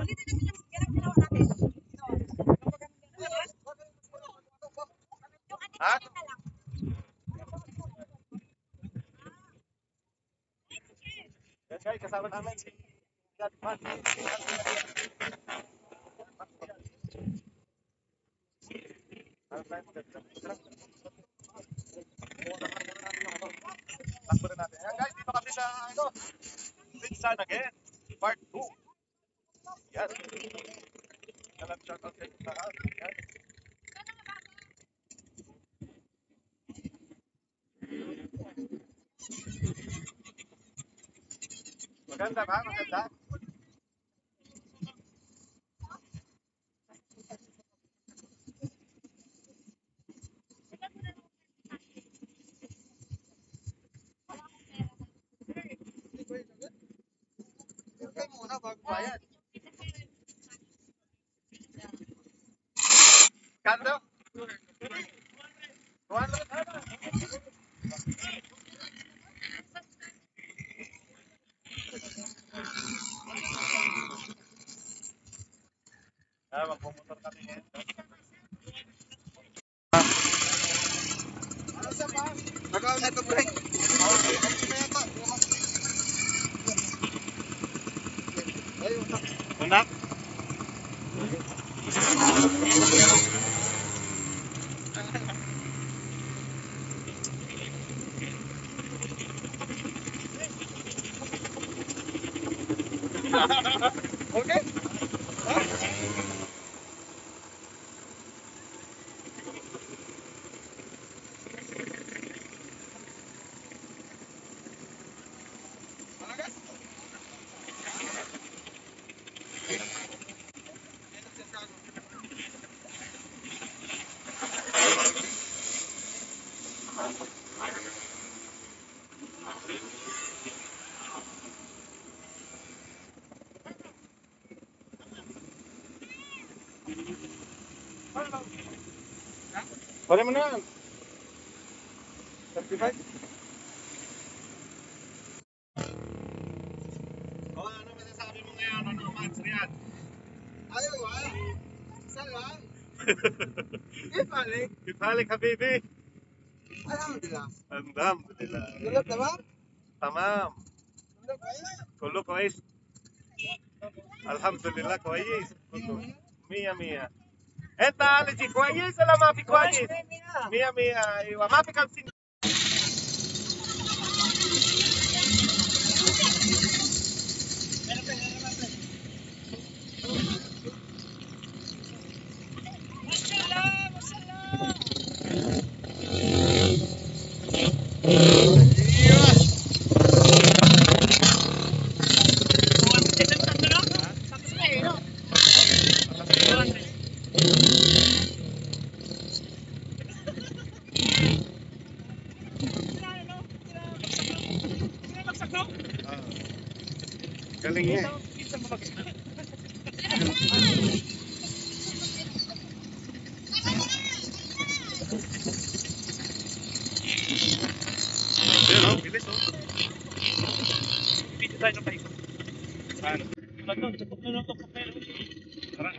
Ha? Yan guys, kasama namin si Gatman. Takbo na natin. Yan guys, dito kami sa Pinsan again, part 2. Yan. Alam, shout out kayo sa lahat. Yan. Maganda ba? Maganda? Okay muna bago bayad. Kando? 200? Magpumotor kami ngayon. Ano sa ba? Nagaw na ito break. Unak? Okay? Pare mo na. 35? Ano masasabi mo ngayon? Ano match Riyadh? Ayaw ba? Isa lang? Kifalik? Kifalik habibi. Alhamdulillah. Alhamdulillah. Kulog tamam? Tamam. Kulog كويس. الحمد لله كويس. مية مية. انت عالجي كويس ولا ما في كويس؟ مية مية. ايوه ما في 50. Galing niya. Pero, bilis oh. Video tayo ng paikot. Ano? Tutok na lang ito. Tara.